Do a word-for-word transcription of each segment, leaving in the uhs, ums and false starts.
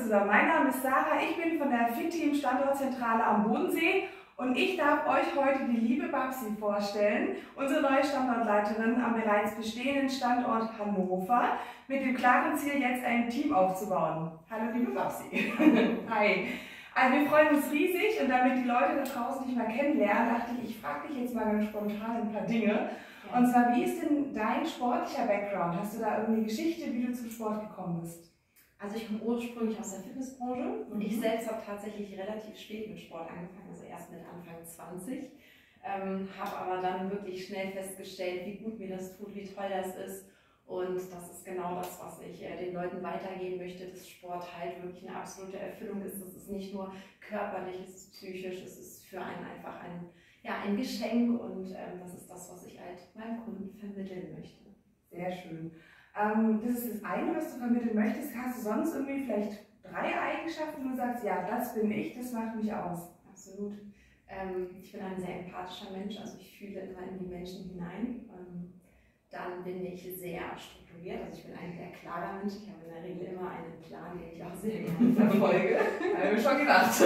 zusammen, mein Name ist Sarah, ich bin von der Fit-Team Standortzentrale am Bodensee und ich darf euch heute die liebe Babsi vorstellen, unsere neue Standortleiterin am bereits bestehenden Standort Hannover, mit dem klaren Ziel, jetzt ein Team aufzubauen. Hallo liebe Babsi. Hi. Also wir freuen uns riesig und damit die Leute da draußen dich mal kennenlernen, dachte ich, ich frage dich jetzt mal ganz spontan ein paar Dinge. Ja. Und zwar, wie ist denn dein sportlicher Background? Hast du da irgendeine Geschichte, wie du zum Sport gekommen bist? Also ich komme ursprünglich aus der Fitnessbranche und mhm. ich selbst habe tatsächlich relativ spät mit Sport angefangen, also erst mit Anfang zwanzig. Ähm, habe aber dann wirklich schnell festgestellt, wie gut mir das tut, wie toll das ist. Und das ist genau das, was ich äh, den Leuten weitergeben möchte, dass Sport halt wirklich eine absolute Erfüllung ist. Das ist nicht nur körperlich, es ist psychisch, es ist für einen einfach ein, ja, ein Geschenk und ähm, das ist das, was ich halt meinem Kunden vermitteln möchte. Sehr schön. Ähm, das ist das eine, was du vermitteln möchtest. Hast du sonst irgendwie vielleicht drei Eigenschaften, wo du sagst, ja, das bin ich, das macht mich aus? Absolut. Ähm, ich bin ein sehr empathischer Mensch, also ich fühle immer in die Menschen hinein. Ähm, Dann bin ich sehr strukturiert, also ich bin ein sehr klarer Mensch. Ich habe in der Regel immer einen Plan, den ich auch sehr gerne verfolge. Habe ich schon gedacht.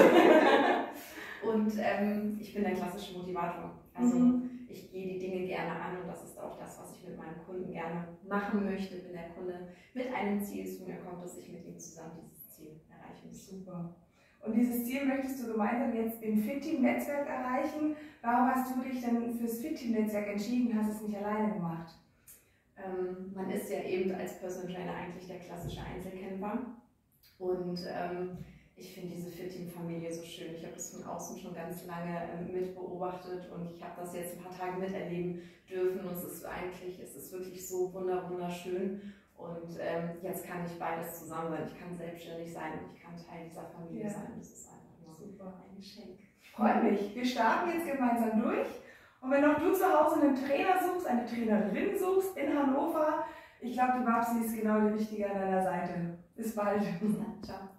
Und ähm, ich bin der klassische Motivator. Also mhm. ich gehe die Dinge gerne an und das ist auch das, was ich mit meinem Kunden gerne machen möchte. Wenn der Kunde mit einem Ziel zu mir kommt, dass ich mit ihm zusammen dieses Ziel erreichen möchte. Super. Und dieses Ziel möchtest du gemeinsam jetzt im Fit-Team-Netzwerk erreichen. Warum hast du dich denn fürs Fit-Team-Netzwerk entschieden, hast es nicht alleine gemacht? Ähm, man ist ja eben als Personal Trainer eigentlich der klassische Einzelkämpfer und ähm, ich finde diese Fit-Team-Familie so schön. Ich habe das von außen schon ganz lange ähm, mit beobachtet und ich habe das jetzt ein paar Tage miterleben dürfen und es ist eigentlich, es ist wirklich so wunderschön und ähm, jetzt kann ich beides zusammen sein. Ich kann selbstständig sein und ich kann Teil dieser Familie ja. sein. Das ist einfach nur super ein Geschenk. Ich freue mich. Wir starten jetzt gemeinsam durch. Und wenn auch du zu Hause einen Trainer suchst, eine Trainerin suchst in Hannover, ich glaube, die Babsi ist genau die Richtige an deiner Seite. Bis bald. Ja, ciao.